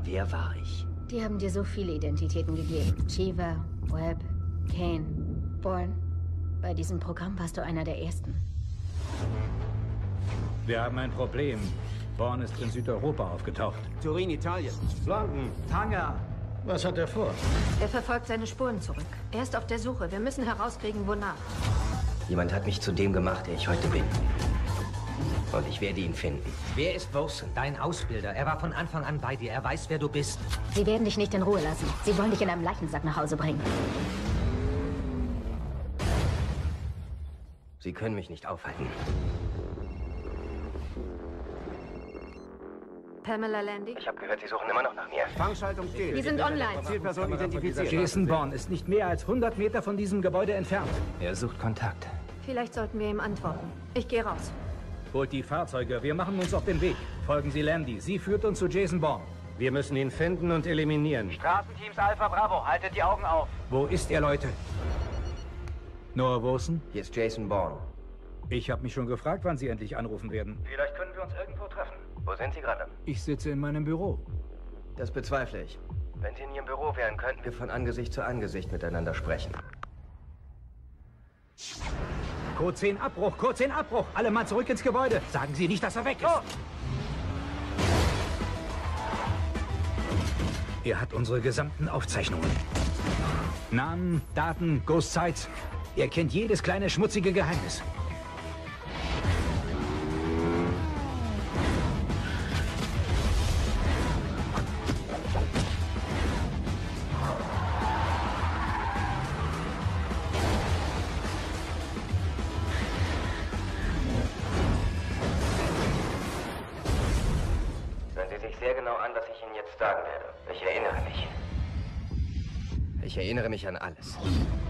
Wer war ich? Die haben dir so viele Identitäten gegeben. Shiva, Webb, Kane, Bourne. Bei diesem Programm warst du einer der ersten. Wir haben ein Problem. Bourne ist in Südeuropa aufgetaucht. Turin, Italien. London. Tanger. Was hat er vor? Er verfolgt seine Spuren zurück. Er ist auf der Suche. Wir müssen herauskriegen, wonach. Jemand hat mich zu dem gemacht, der ich heute bin. Und ich werde ihn finden. Wer ist Vosen? Dein Ausbilder. Er war von Anfang an bei dir. Er weiß, wer du bist. Sie werden dich nicht in Ruhe lassen. Sie wollen dich in einem Leichensack nach Hause bringen. Sie können mich nicht aufhalten. Pamela Landy? Ich habe gehört, Sie suchen immer noch nach mir. Fangschaltung steht. Wir sind online. Zielperson identifiziert. Jason Bourne ist nicht mehr als 100 Meter von diesem Gebäude entfernt. Er sucht Kontakt. Vielleicht sollten wir ihm antworten. Ich gehe raus. Holt die Fahrzeuge, wir machen uns auf den Weg. Folgen Sie Landy, sie führt uns zu Jason Bourne. Wir müssen ihn finden und eliminieren. Straßenteams Alpha Bravo, haltet die Augen auf. Wo ist er, Leute? Noah Vosen? Hier ist Jason Bourne. Ich habe mich schon gefragt, wann Sie endlich anrufen werden. Vielleicht können wir uns irgendwo treffen. Wo sind Sie gerade? Ich sitze in meinem Büro. Das bezweifle ich. Wenn Sie in Ihrem Büro wären, könnten wir von Angesicht zu Angesicht miteinander sprechen. Code 10 Abbruch, Code 10 Abbruch. Alle mal zurück ins Gebäude. Sagen Sie nicht, dass er weg ist. Oh. Er hat unsere gesamten Aufzeichnungen. Namen, Daten, Ghost Sites. Er kennt jedes kleine schmutzige Geheimnis. Hören Sie sich sehr genau an, was ich Ihnen jetzt sagen werde. Ich erinnere mich. Ich erinnere mich an alles.